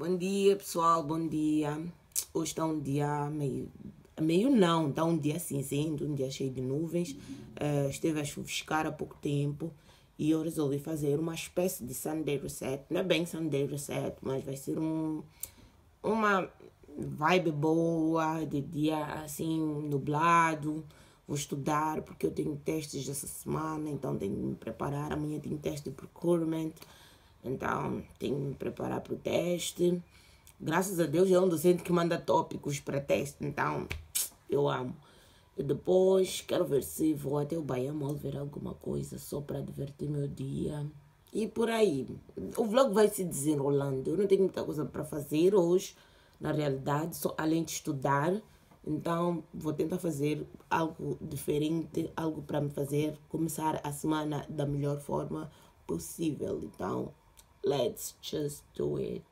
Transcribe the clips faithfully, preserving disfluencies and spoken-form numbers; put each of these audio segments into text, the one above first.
Bom dia, pessoal, bom dia. Hoje está um dia meio... Meio não, está um dia cinzento, um dia cheio de nuvens. Uh, esteve a chuviscar há pouco tempo e eu resolvi fazer uma espécie de Sunday Reset. Não é bem Sunday Reset, mas vai ser um, uma vibe boa, de dia assim, nublado. Vou estudar porque eu tenho testes essa semana, então tenho que me preparar. Amanhã tenho teste de procurement. Então, tenho que me preparar para o teste. Graças a Deus, é um docente que manda tópicos para teste. Então, eu amo. E depois, quero ver se vou até o Bahia Mall ver alguma coisa só para divertir meu dia. E por aí. O vlog vai se desenrolando. Eu não tenho muita coisa para fazer hoje, na realidade, só além de estudar. Então, vou tentar fazer algo diferente, algo para me fazer começar a semana da melhor forma possível. Então, let's just do it.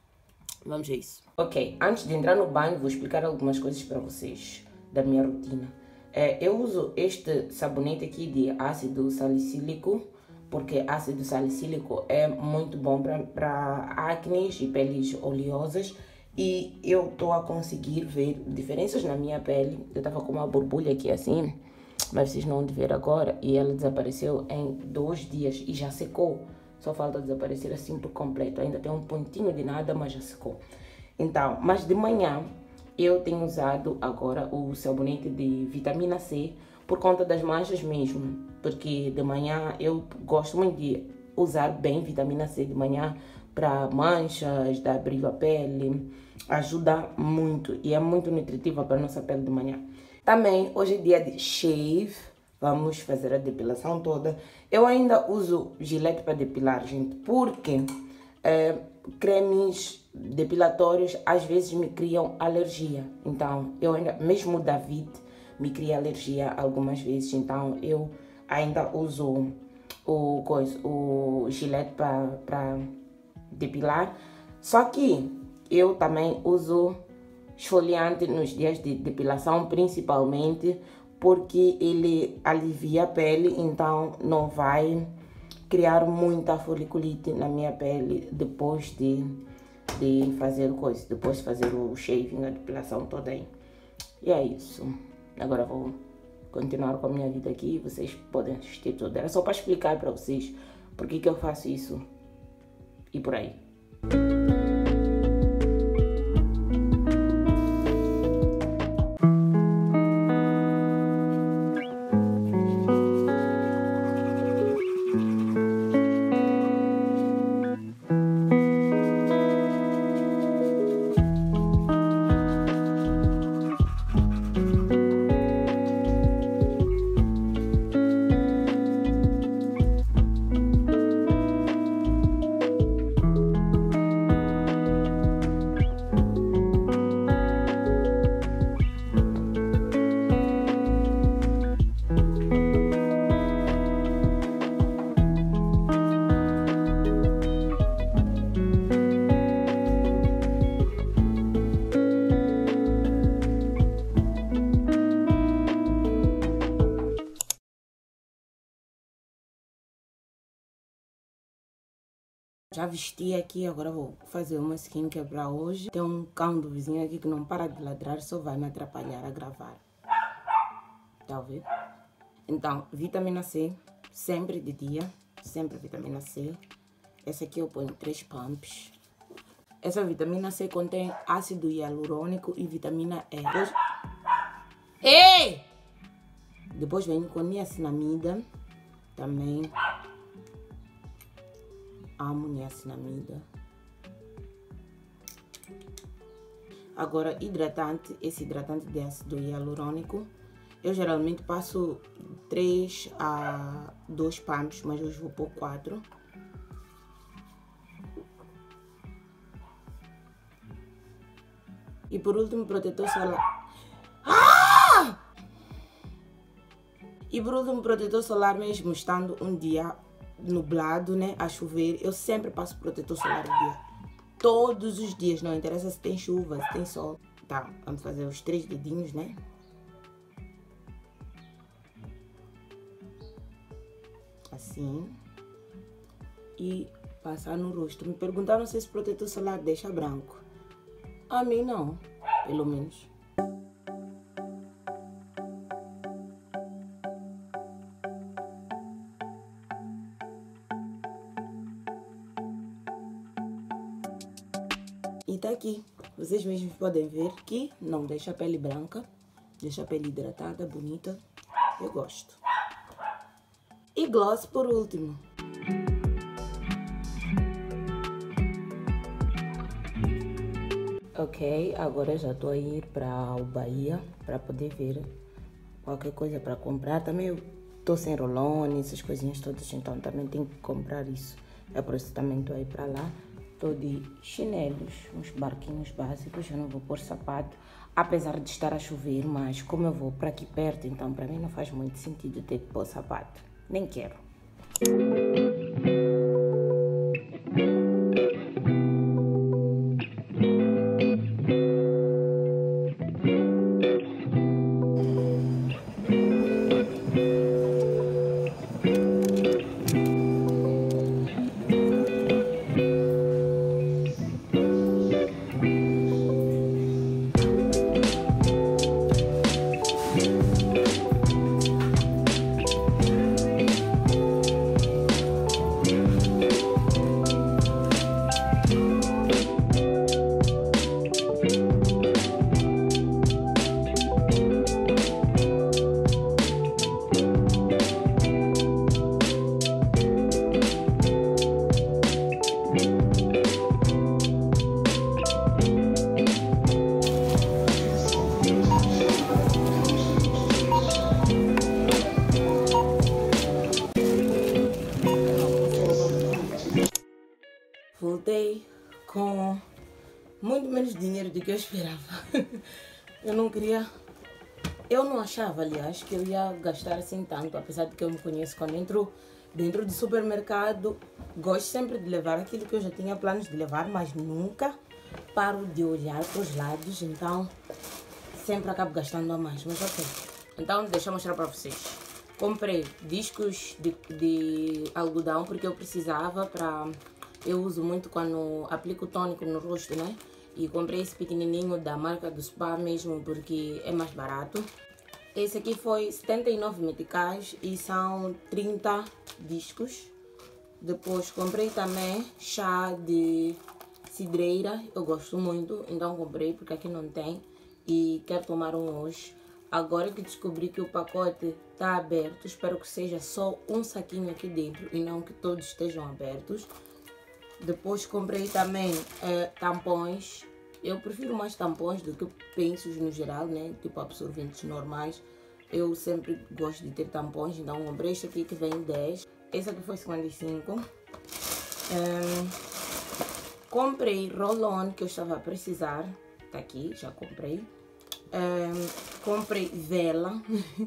Vamos a isso. Ok, antes de entrar no banho, vou explicar algumas coisas para vocês da minha rotina. É, eu uso este sabonete aqui de ácido salicílico, porque ácido salicílico é muito bom para acne e peles oleosas. E eu estou a conseguir ver diferenças na minha pele. Eu estava com uma borbulha aqui assim, mas vocês não vão ver agora. E ela desapareceu em dois dias e já secou. Só falta desaparecer assim por completo. Ainda tem um pontinho de nada, mas já secou. Então, mas de manhã eu tenho usado agora o sabonete de vitamina C por conta das manchas mesmo. Porque de manhã eu gosto muito de usar bem vitamina C de manhã para manchas, dar brilho à pele. Ajuda muito e é muito nutritiva para a nossa pele de manhã. Também hoje é dia de shave. Vamos fazer a depilação toda. Eu ainda uso gilete para depilar, gente, porque é, cremes depilatórios às vezes me criam alergia. Então, eu ainda, mesmo o David me cria alergia algumas vezes. Então, eu ainda uso o, coisa, o gilete para depilar. Só que eu também uso esfoliante nos dias de depilação, principalmente porque ele alivia a pele, então não vai criar muita foliculite na minha pele depois de, de fazer coisa, depois de fazer o shaving, a depilação toda aí. E é isso. Agora vou continuar com a minha vida aqui, vocês podem assistir tudo. Era só para explicar para vocês por que que eu faço isso e por aí. Já vesti aqui, agora vou fazer uma skincare para hoje. Tem um cão do vizinho aqui que não para de ladrar, só vai me atrapalhar a gravar. Tá ouvindo? Então, vitamina C, sempre de dia, sempre vitamina C. Essa aqui eu ponho três pumps. Essa vitamina C contém ácido hialurônico e vitamina E. Depois... Ei! Depois venho com niacinamida, também. Amo niacinamida. Agora, hidratante. Esse hidratante de ácido hialurônico. Eu geralmente passo três a dois pumps, mas hoje vou pôr quatro. E por último, protetor solar. Ah! E por último, protetor solar mesmo, estando um dia nublado, né, a chover, eu sempre passo protetor solar no dia. Todos os dias, não interessa se tem chuva, se tem sol. Tá, vamos fazer os três dedinhos, né? Assim. E passar no rosto. Me perguntaram se esse protetor solar deixa branco. A mim não, pelo menos. E tá aqui, vocês mesmos podem ver que não deixa a pele branca, deixa a pele hidratada, bonita, eu gosto. E gloss por último. Ok, agora já estou a ir para o Bahia para poder ver qualquer coisa para comprar. Também eu estou sem rolone, essas coisinhas todas, então também tenho que comprar isso. É por isso que também estou a ir para lá. Estou de chinelos, uns barquinhos básicos, eu não vou pôr sapato, apesar de estar a chover, mas como eu vou para aqui perto, então para mim não faz muito sentido ter que pôr sapato, nem quero. Voltei com muito menos dinheiro do que eu esperava. Eu não queria... Eu não achava, aliás, que eu ia gastar assim tanto, apesar de que eu me conheço quando entro dentro do supermercado. Gosto sempre de levar aquilo que eu já tinha planos de levar, mas nunca paro de olhar para os lados, então sempre acabo gastando a mais, mas ok. Então deixa eu mostrar para vocês. Comprei discos de, de algodão porque eu precisava para... Eu uso muito quando aplico tônico no rosto, né? E comprei esse pequenininho da marca do Spa mesmo porque é mais barato. Esse aqui foi setenta e nove meticais e são trinta discos. Depois comprei também chá de cidreira, eu gosto muito, então comprei porque aqui não tem e quero tomar um hoje. Agora que descobri que o pacote está aberto, espero que seja só um saquinho aqui dentro e não que todos estejam abertos. Depois comprei também eh, tampões. Eu prefiro mais tampões do que pensos no geral, né? Tipo absorventes normais. Eu sempre gosto de ter tampões, então comprei este aqui que vem dez. Esse aqui foi cinquenta e cinco. Um, comprei roll-on que eu estava a precisar. Tá aqui, já comprei. Um, comprei vela.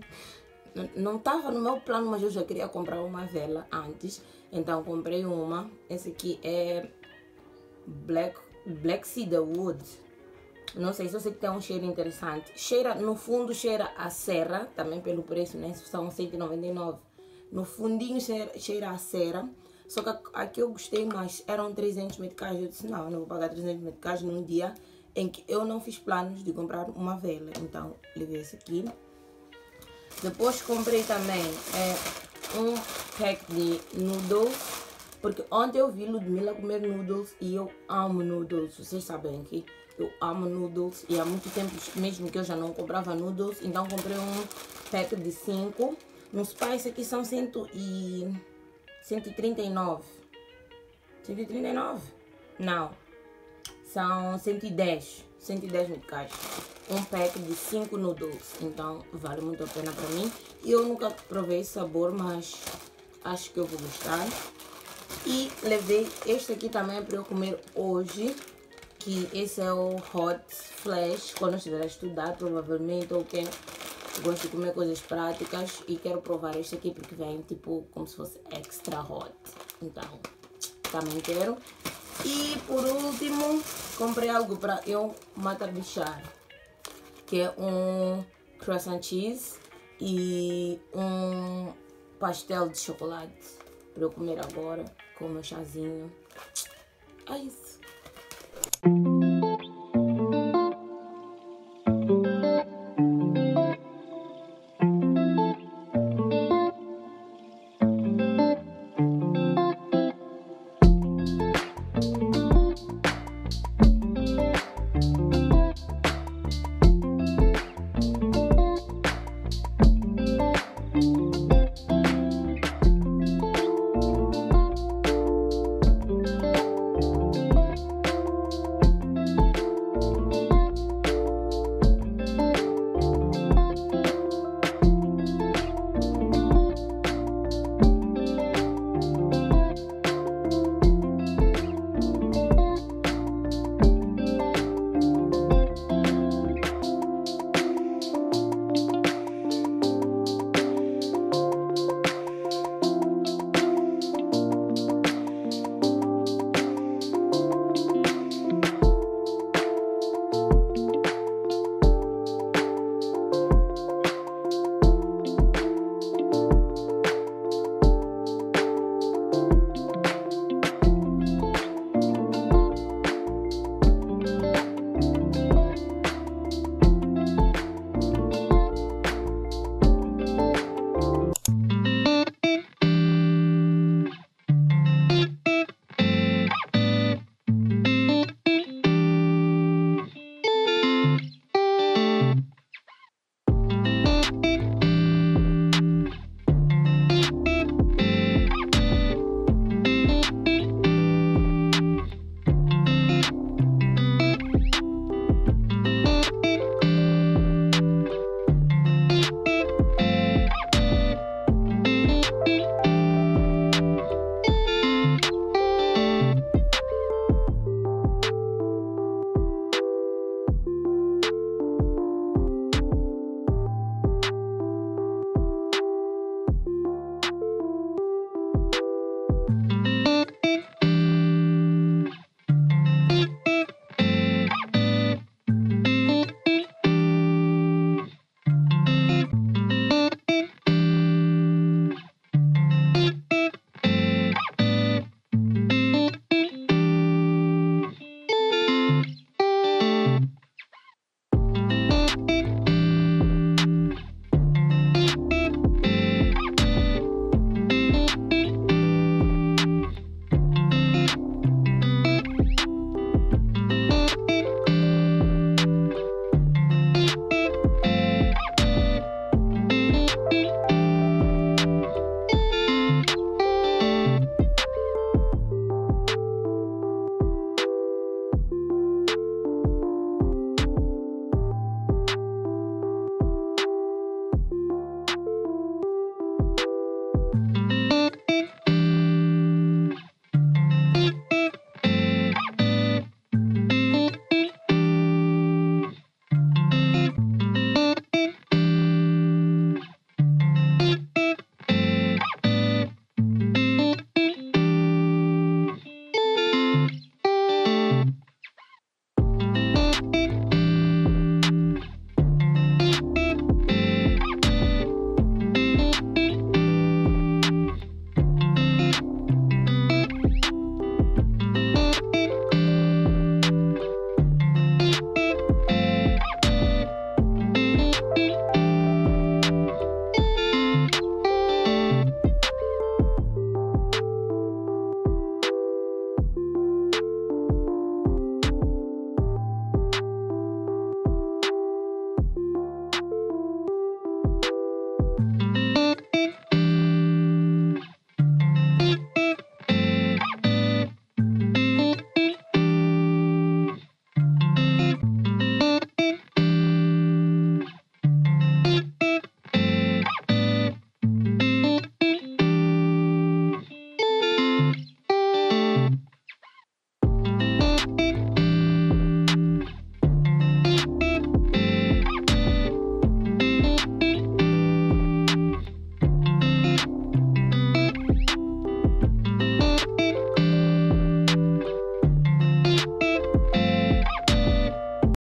Não estava no meu plano, mas eu já queria comprar uma vela antes. Então comprei uma. Esse aqui é Black, Black Cedar Wood. Não sei, só sei que tem um cheiro interessante. Cheira, no fundo cheira a cera, também pelo preço, né? São cento e noventa e nove. No fundinho cheira, cheira a cera. Só que aqui eu gostei mais. Eram trezentos meticais. Eu disse, não, eu não vou pagar trezentos meticais num dia em que eu não fiz planos de comprar uma vela. Então levei esse aqui. Depois comprei também é, um pack de noodles, porque ontem eu vi Ludmilla comer noodles e eu amo noodles, vocês sabem que eu amo noodles e há muito tempo mesmo que eu já não comprava noodles, então comprei um pack de cinco. No Spice aqui são cento e trinta e nove. cento e trinta e nove? Não, são cento e dez. cento e dez meticais. Um pack de cinco noodles, então vale muito a pena para mim. E eu nunca provei esse sabor, mas acho que eu vou gostar. E levei este aqui também para eu comer hoje, que esse é o Hot Flash. Quando eu estiver a estudar, provavelmente, ou que gosto de comer coisas práticas e quero provar este aqui porque vem tipo como se fosse extra hot. Então, também quero. E por último, comprei algo para eu matabichar, que é um croissant cheese e um pastel de chocolate para eu comer agora com o meu chazinho. Ai,